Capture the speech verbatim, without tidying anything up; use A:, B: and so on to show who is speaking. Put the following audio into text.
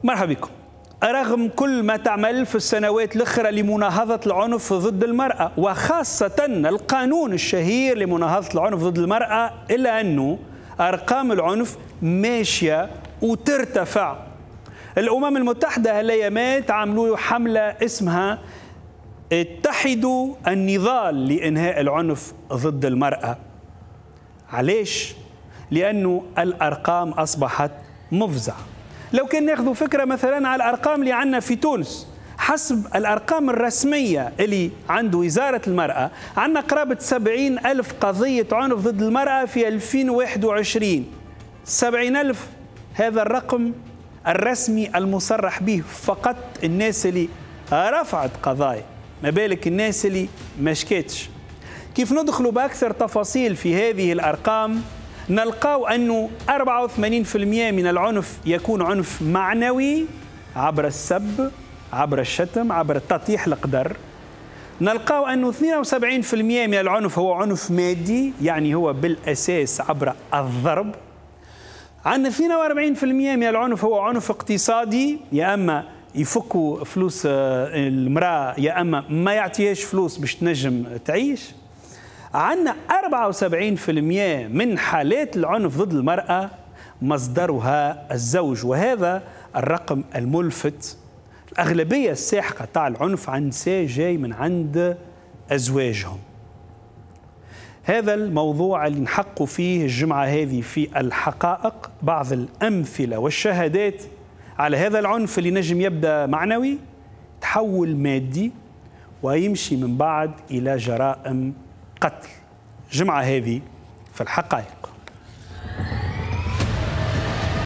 A: مرحبا بكم. رغم كل ما تعمل في السنوات الأخرى لمناهضة العنف ضد المرأة وخاصة القانون الشهير لمناهضة العنف ضد المرأة، إلا أنه أرقام العنف ماشية وترتفع. الأمم المتحدة هالأيامات عملوا حملة اسمها اتحدوا النضال لإنهاء العنف ضد المرأة. علاش؟ لأنه الأرقام أصبحت مفزعة. لو كان ناخذ فكرة مثلا على الأرقام اللي عندنا في تونس، حسب الأرقام الرسمية اللي عند وزارة المرأة، عندنا قرابة سبعين ألف قضية عنف ضد المرأة في ألفين وواحد وعشرين. سبعين ألف هذا الرقم الرسمي المصرح به، فقط الناس اللي رفعت قضايا، ما بالك الناس اللي ما شكتش. كيف ندخلوا بأكثر تفاصيل في هذه الأرقام، نلقاو أنه أربعة وثمانين بالمئة من العنف يكون عنف معنوي عبر السب، عبر الشتم، عبر التطيح القدر. نلقاو أنه اثنين وسبعين بالمئة من العنف هو عنف مادي، يعني هو بالأساس عبر الضرب. عندنا اثنين وأربعين بالمئة من العنف هو عنف اقتصادي، يا أما يفكوا فلوس المرأة يا أما ما يعطيهاش فلوس باش تنجم تعيش. عندنا أربعة وسبعين بالمئة من حالات العنف ضد المرأة مصدرها الزوج، وهذا الرقم الملفت. الأغلبية الساحقة تاع العنف عن نساء جاي من عند أزواجهم. هذا الموضوع اللي نحقوا فيه الجمعة هذه في الحقائق بعض الأمثلة والشهادات على هذا العنف اللي نجم يبدأ معنوي، تحول مادي، ويمشي من بعد إلى جرائم قتل. جمعة هذه في الحقائق.